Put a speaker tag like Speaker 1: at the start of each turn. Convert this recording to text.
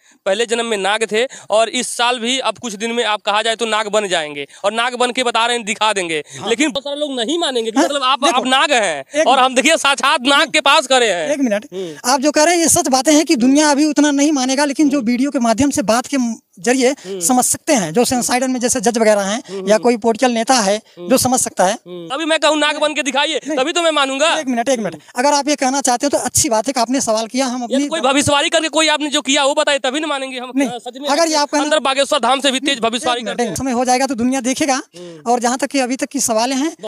Speaker 1: पहले जन्म में नाग थे और इस साल भी अब कुछ दिन में आप कहा जाए तो नाग बन जाएंगे और नाग बन के बता रहे हैं, दिखा देंगे। लेकिन बहुत सारे लोग नहीं मानेंगे कि मतलब आप नाग हैं और हम देखिए साक्षात नाग के पास खड़े हैं।
Speaker 2: एक मिनट, आप जो कह रहे हैं ये सच बातें हैं कि दुनिया अभी उतना नहीं मानेगा, लेकिन जो वीडियो के माध्यम से बात के जरिए समझ सकते हैं, जो साइडर में जैसे जज वगैरह हैं या कोई पॉलिटिकल नेता है जो समझ सकता है,
Speaker 1: अभी मैं कहूँ नाग बन के दिखाइए तभी तो मैं मानूंगा।
Speaker 2: एक मिनट, अगर आप ये कहना चाहते हो तो अच्छी बात है कि आपने सवाल किया। हम अपनी
Speaker 1: कोई भविष्यवाणी करके कोई आपने जो किया वो बताए तभी ना मानेंगे हम। सच में
Speaker 2: अगर ये आप
Speaker 1: अंदर बागेश्वर धाम से भी तेज भविष्यवाणी करते हैं।
Speaker 2: समय हो जाएगा तो दुनिया देखेगा। और जहाँ तक कि अभी तक की सवालें हैं